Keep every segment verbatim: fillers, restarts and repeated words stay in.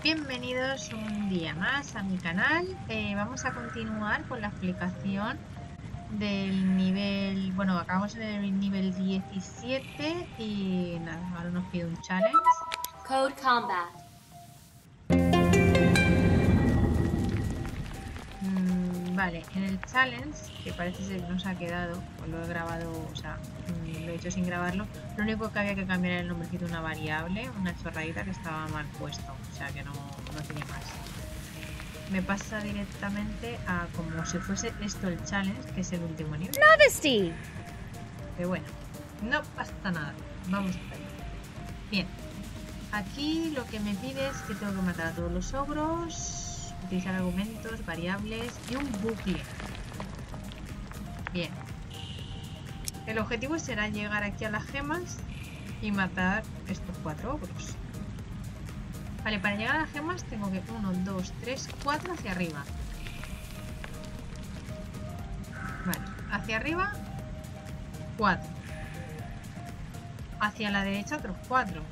Bienvenidos un día más a mi canal. Eh, vamos a continuar con la explicación del nivel, bueno, acabamos en el nivel diecisiete y nada, ahora nos pide un challenge. Code Combat. Mm, vale, en el challenge, que parece ser que nos ha quedado, pues lo he grabado, o sea, mm, lo he hecho sin grabarlo, lo único que había que cambiar era el nombrecito de una variable, una chorradita que estaba mal puesto, o sea que no, no tiene más. Me pasa directamente a como si fuese esto el challenge, que es el último nivel. Travesty. Pero bueno, no pasa nada. Vamos a ver. Bien. Aquí lo que me pide es que tengo que matar a todos los ogros, utilizar argumentos, variables y un bucle. Bien. El objetivo será llegar aquí a las gemas y matar estos cuatro ogros. Vale, para llegar a las gemas tengo que uno, dos, tres, cuatro hacia arriba. Vale, hacia arriba cuatro. Hacia la derecha otros cuatro.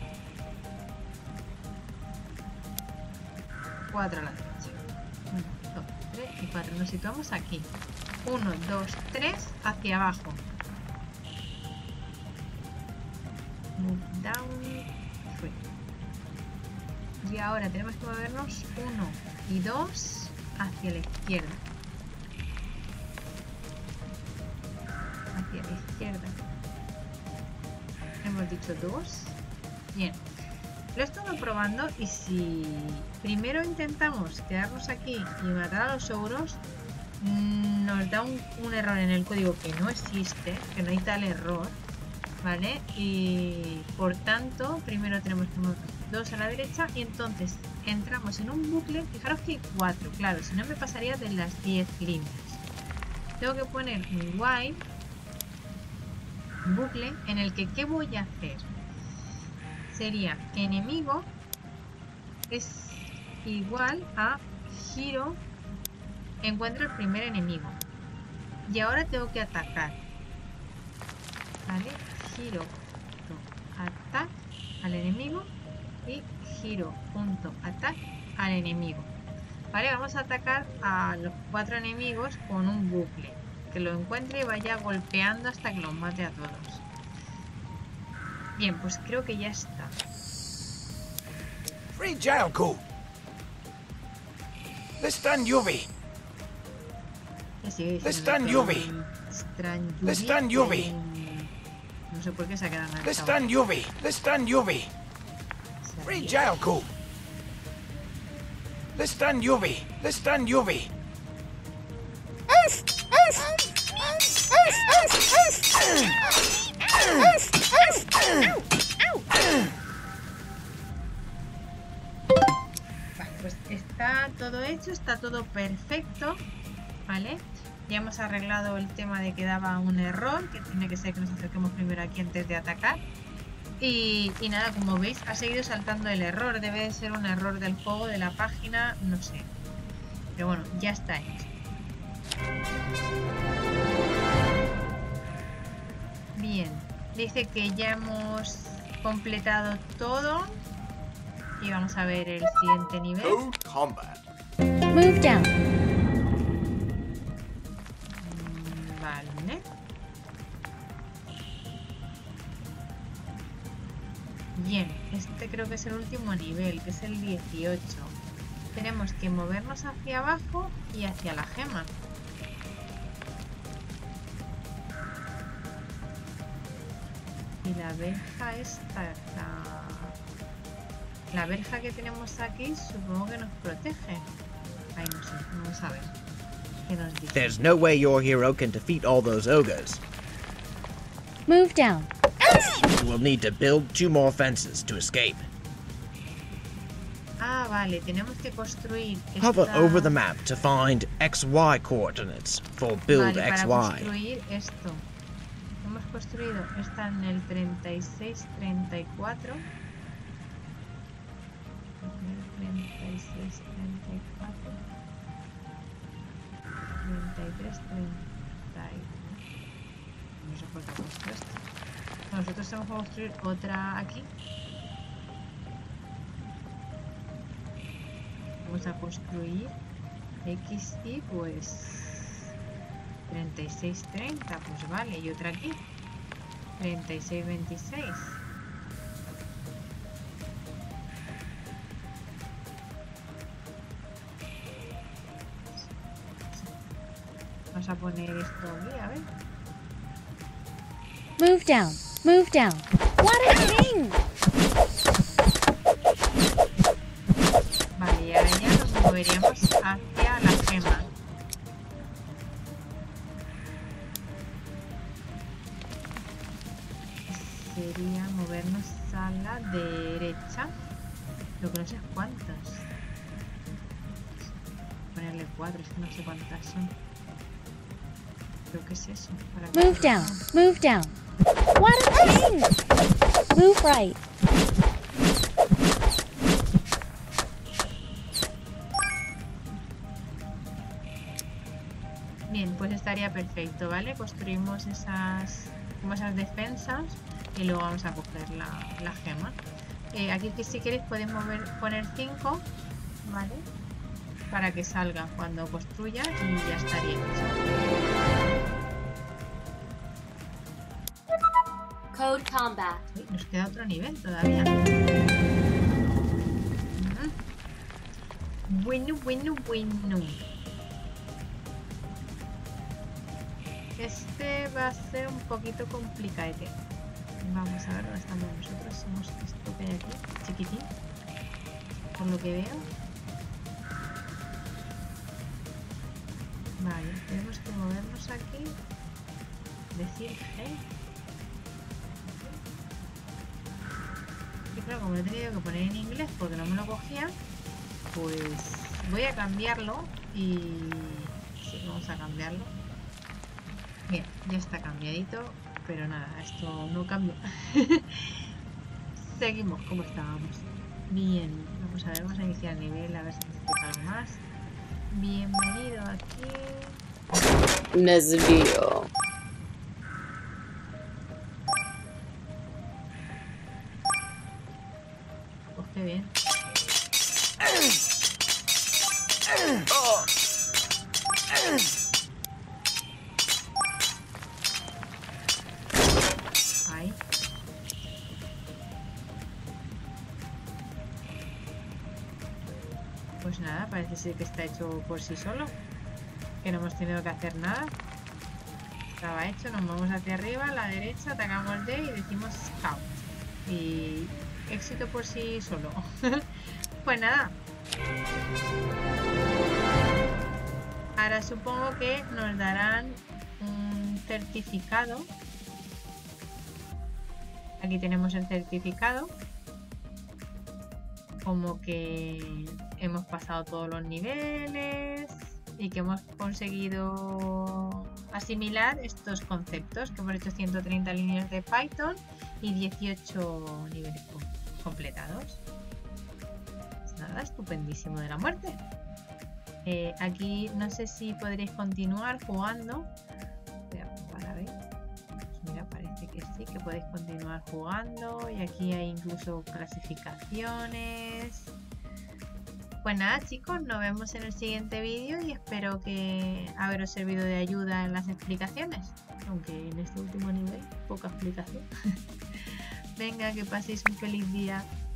cuatro a la derecha. uno, dos, tres y cuatro. Nos situamos aquí. uno, dos, tres hacia abajo. Move down, three. Y ahora tenemos que movernos uno y dos hacia la izquierda. Hacia la izquierda. Hemos dicho dos. Bien. Lo he estado probando y si primero intentamos quedarnos aquí y matar a los ogros, nos da un, un error en el código que no existe, que no hay tal error, ¿vale? Y por tanto, primero tenemos que mover dos a la derecha y entonces entramos en un bucle. Fijaros que hay cuatro, claro, si no me pasaría de las diez líneas. Tengo que poner un while bucle en el que ¿qué voy a hacer? Sería enemigo es igual a giro, encuentro el primer enemigo y ahora tengo que atacar, ¿vale? Giro atac al enemigo y giro punto atac al enemigo, ¿vale? Vamos a atacar a los cuatro enemigos con un bucle que lo encuentre y vaya golpeando hasta que los mate a todos. Bien, pues creo que ya está. Free Jalco. Listan Yuvi. Listan Yuvi. Listan Yuvi. No sé por qué se ha quedado en Listan Yuvi. Listan Yuvi. Free Jalco. Listan Yuvi. Listan Yuvi. Vale, pues está todo hecho, está todo perfecto, ¿vale? Ya hemos arreglado el tema de que daba un error, que tiene que ser que nos acerquemos primero aquí antes de atacar. Y, y nada, como veis, ha seguido saltando el error. Debe de ser un error del juego, de la página, no sé. Pero bueno, ya está hecho. Bien, dice que ya hemos completado todo. Y vamos a ver el siguiente nivel. Code Combat. Move down. Vale. Bien, este creo que es el último nivel, que es el dieciocho. Tenemos que movernos hacia abajo y hacia la gema. Y la verja esta, la... la verja que tenemos aquí, supongo que nos protege. Ay, no sé, vamos a ver. ¿Qué nos dice? There's no way your hero can defeat all those ogres. Move down. You will need to build two more fences to escape. Ah, vale, tenemos que construir esta... Hover over the map to find X Y coordinates for build Vale, X para Y. construir esto. Hemos construido esta en el treinta y seis treinta y cuatro. treinta y seis treinta y cuatro. treinta y tres treinta y cuatro. No sé por qué ha puesto esto. Nosotros tenemos que construir otra aquí. vamos a construir X Y, pues treinta y seis treinta, pues vale, y otra aquí, treinta y seis veintiséis. Vamos a poner esto aquí, a ver. Move down. Move down. What a thing! Vale, y ahora ya nos moveríamos hacia la gema. Sería movernos a la derecha. Lo que no sé es cuántas. Ponerle cuatro, es que no sé cuántas son. Creo que es eso. Para que Move down. Move down. What a thing! Move right. Bien, pues estaría perfecto, ¿vale? Construimos esas, como esas defensas y luego vamos a coger la, la gema. Eh, aquí que si queréis podéis mover, poner cinco, ¿vale? Para que salga cuando construya y ya estaría hecho. Code combat. Uy, nos queda otro nivel todavía. Bueno, bueno, bueno. Este va a ser un poquito complicado. Vamos a ver dónde estamos nosotros. Somos esto que hay aquí, chiquitín. Por lo que veo. Vale, tenemos que movernos aquí. Decir hey. Y claro, como lo he tenido que poner en inglés porque no me lo cogía, pues voy a cambiarlo y... Sí, vamos a cambiarlo. Bien, ya está cambiadito, pero nada, esto no cambia. Seguimos como estábamos. Bien, vamos a ver, vamos a iniciar el nivel, a ver si necesita algo más. Bienvenido aquí. Me desvío. Pues qué bien. Ahí. Pues nada, parece ser que está hecho por sí solo. Que no hemos tenido que hacer nada. Estaba hecho, nos vamos hacia arriba, a la derecha, atacamos D y decimos scout. Y éxito por sí solo. Pues nada. Ahora supongo que nos darán un certificado. Aquí tenemos el certificado. Como que hemos pasado todos los niveles y que hemos conseguido asimilar estos conceptos, que hemos hecho ciento treinta líneas de Python y dieciocho niveles completados. Pues nada, estupendísimo de la muerte. Eh, aquí no sé si podréis continuar jugando. Voy a probar a ver. Pues mira, parece que sí, que podéis continuar jugando. Y aquí hay incluso clasificaciones. Pues nada, chicos, nos vemos en el siguiente vídeo y espero que haberos servido de ayuda en las explicaciones. Aunque en este último nivel, poca explicación. Venga, que paséis un feliz día.